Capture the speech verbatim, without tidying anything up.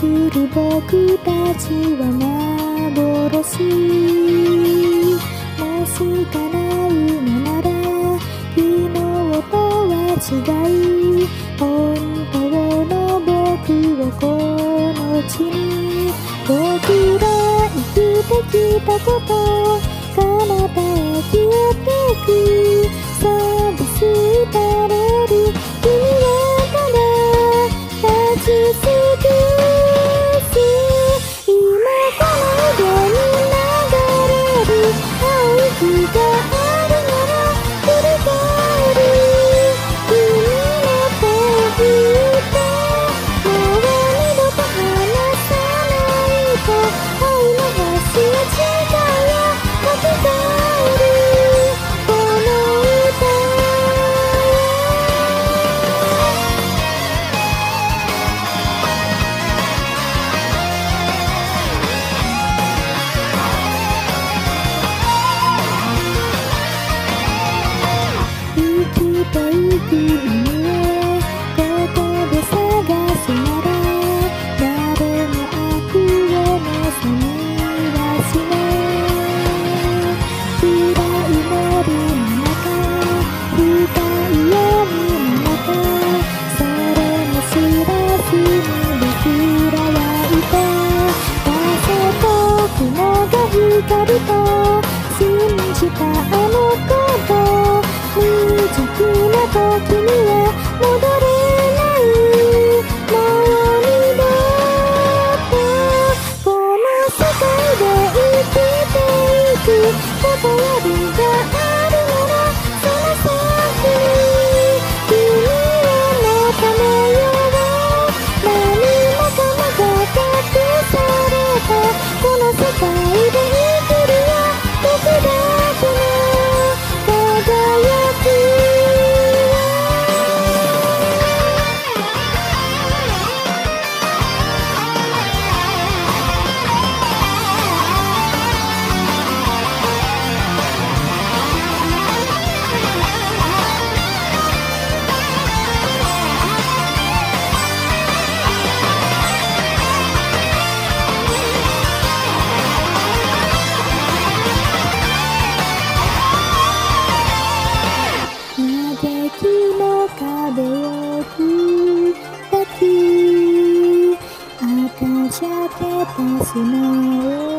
する僕たちは幻。もし叶うのなら昨日とは違い、本当の僕をこの地に。僕ら生きてきたこと彼方へ消えてく。寂しい垂れる君はただ立ち尽くす。今この世に流れる青い日があるなら振り返る。君の手を引いてもう二度と離さないと愛の星の力書き換えるこの歌。生きていく意味をここで探すなら誰も悪を望みはしない。暗い森の中深い闇の中それも知らずに僕らはいた。風と雲が光ると信じたあのこと未熟な時には戻れない。もう二度とこの世界で生きていくことよりがあるならその先に君へのためよ何もかもが隠されたこの世界で生きるよ僕だけの輝き。嘆きの壁を砕き赤じゃけた砂を